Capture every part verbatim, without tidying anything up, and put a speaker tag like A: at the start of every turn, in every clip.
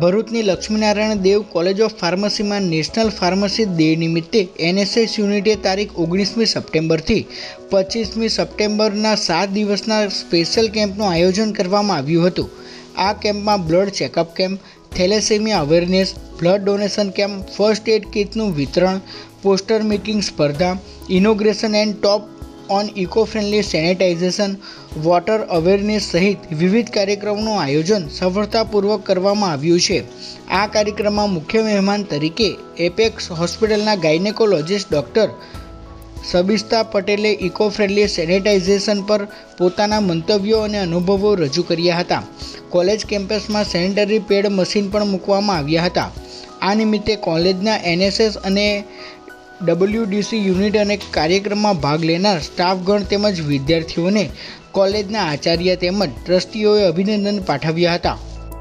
A: ભરૂચની Laxminarayan Dev college of ફાર્મસીમાં national pharmacy day નિમિત્તે એનએસએસ યુનિટે તારીખ ઓગણીસમી સપ્ટેમ્બરથી પચીસમી સપ્ટેમ્બરના સાત દિવસના સ્પેશિયલ કેમ્પનું આયોજન કરવામાં આવ્યું હતું। આ કેમ્પમાં blood checkup camp, thalassemia awareness, blood donation camp, first aid કિટનું વિતરણ, પોસ્ટર મેકિંગ સ્પર્ધા, inauguration and top on eco friendly sanitisation, water awareness સહિત વિવિધ કાર્યક્રમોનું આયોજન સફળતાપૂર્વક કરવામાં આવ્યું છે। આ કાર્યક્રમમાં મુખ્ય મહેમાન તરીકે એપેક્સ હોસ્પિટલના ગાયનેકોલોજીસ્ટ ડૉક્ટર સબિસ્તા પટેલે ઇકો ફ્રેન્ડલી સેનિટાઇઝેશન પર પોતાના મંતવ્યો અને અનુભવો રજૂ કર્યા હતા। કોલેજ કેમ્પસમાં સેનિટરી પેડ મશીન પણ મૂકવામાં આવ્યા હતા। આ નિમિત્તે કોલેજના એનએસએસ અને ડબલ્યુડીસી યુનિટ અને કાર્યક્રમમાં ભાગ લેનાર સ્ટાફગણ તેમજ વિદ્યાર્થીઓને કોલેજના આચાર્ય તેમજ ટ્રસ્ટીઓએ અભિનંદન પાઠવ્યા હતા।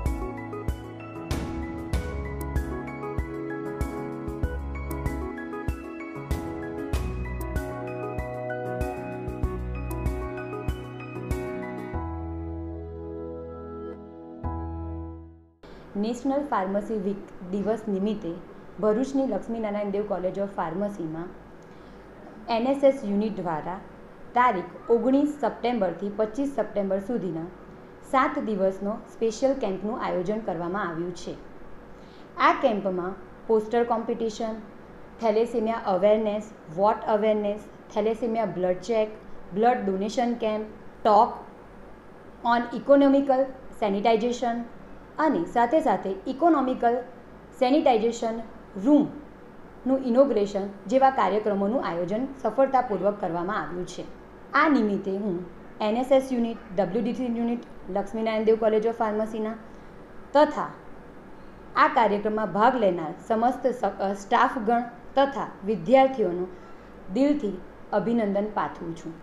B: નેશનલ ફાર્મસી વીક દિવસ નિમિત્તે ભરૂચની લક્ષ્મીનારાયણ દેવ કોલેજ ઓફ ફાર્મસીમાં એનએસએસ યુનિટ દ્વારા તારીખ ઓગણીસ સપ્ટેમ્બરથી પચીસ સપ્ટેમ્બર સુધીના સાત દિવસનો સ્પેશિયલ કેમ્પનું આયોજન કરવામાં આવ્યું છે। આ કેમ્પમાં poster competition, thalassemia awareness, vote awareness, thalassemia blood check, blood donation camp, talk on economical sanitisation અને સાથે સાથે ઇકોનોમિકલ સેનિટાઇઝેશન રૂમનું ઇનોગ્રેશન જેવા કાર્યક્રમોનું આયોજન સફળતાપૂર્વક કરવામાં આવ્યું છે। આ નિમિત્તે હું NSS unit, WDC unit, Laxminarayan Dev college of ફાર્મસીના તથા આ કાર્યક્રમમાં ભાગ લેનાર સમસ્ત સ્ટાફગણ તથા વિદ્યાર્થીઓનો દિલથી અભિનંદન પાઠવું છું।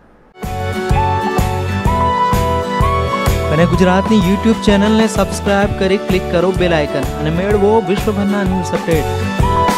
C: અને ગુજરાતની યુટ્યુબ ચેનલને સબસ્ક્રાઇબ કરી ક્લિક કરો બેલ આઇકન અને મેળવો વિશ્વભરના ન્યૂઝ અપડેટ।